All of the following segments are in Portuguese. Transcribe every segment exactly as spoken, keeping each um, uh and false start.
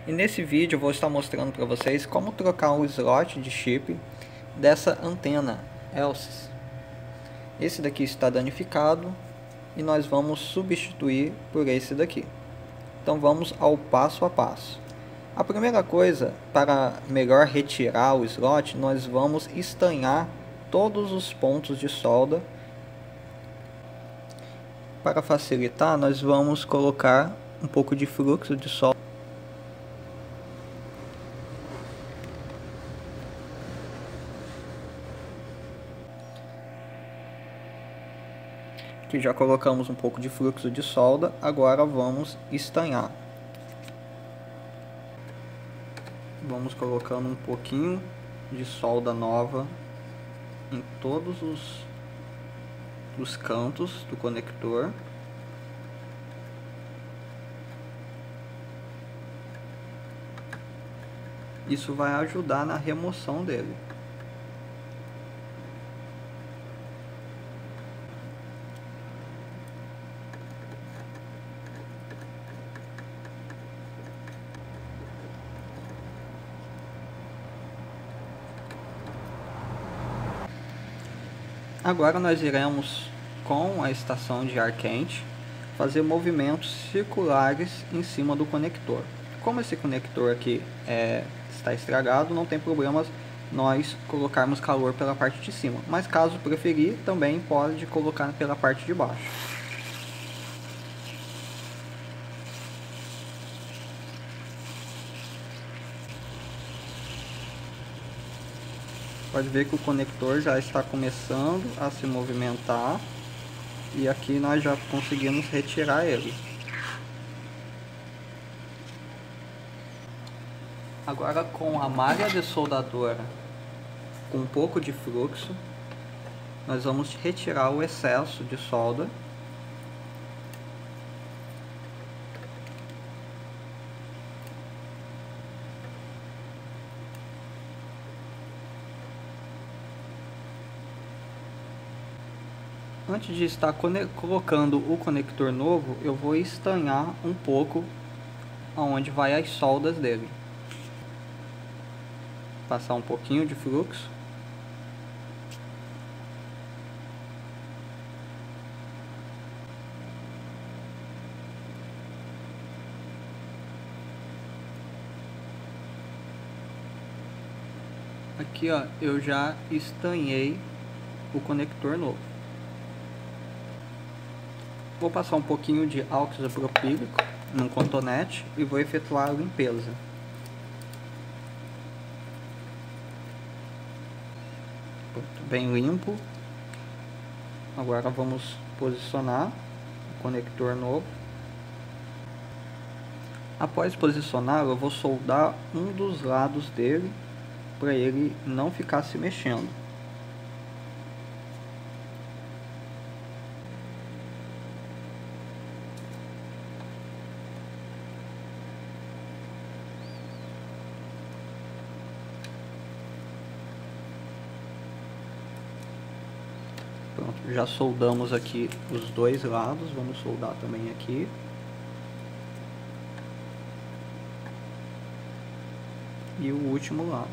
E nesse vídeo eu vou estar mostrando para vocês como trocar o slot de chip dessa antena Elsys. Esse daqui está danificado e nós vamos substituir por esse daqui. Então vamos ao passo a passo. A primeira coisa, para melhor retirar o slot, nós vamos estanhar todos os pontos de solda. Para facilitar, nós vamos colocar um pouco de fluxo de solda. Aqui já colocamos um pouco de fluxo de solda, agora vamos estanhar. Vamos colocando um pouquinho de solda nova em todos os, os cantos do conector. Isso vai ajudar na remoção dele. Agora nós iremos, com a estação de ar quente, fazer movimentos circulares em cima do conector. Como esse conector aqui é, está estragado, não tem problema nós colocarmos calor pela parte de cima. Mas caso preferir, também pode colocar pela parte de baixo. Pode ver que o conector já está começando a se movimentar e aqui nós já conseguimos retirar ele. Agora, com a malha de soldadora com um pouco de fluxo, nós vamos retirar o excesso de solda. Antes de estar colocando o conector novo, eu vou estanhar um pouco aonde vai as soldas dele. Passar um pouquinho de fluxo. Aqui, ó, eu já estanhei o conector novo. Vou passar um pouquinho de álcool isopropílico num cotonete e vou efetuar a limpeza. Pronto, bem limpo. Agora vamos posicionar o conector novo. Após posicionar, eu vou soldar um dos lados dele para ele não ficar se mexendo. Pronto, já soldamos aqui os dois lados, vamos soldar também aqui. E o último lado.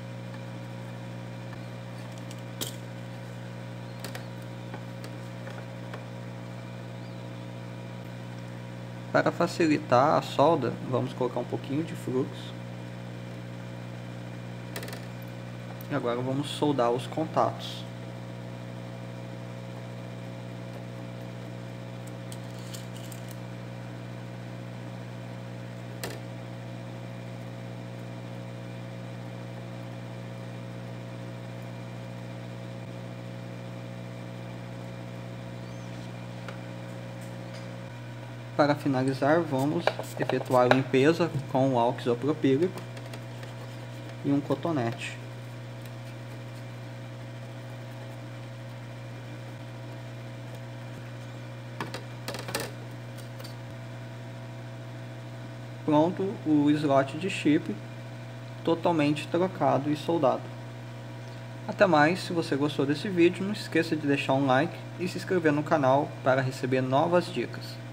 Para facilitar a solda, vamos colocar um pouquinho de fluxo. E agora vamos soldar os contatos. Para finalizar, vamos efetuar a limpeza com o álcool isopropílico e um cotonete. Pronto, o slot de chip totalmente trocado e soldado. Até mais, se você gostou desse vídeo, não esqueça de deixar um like e se inscrever no canal para receber novas dicas.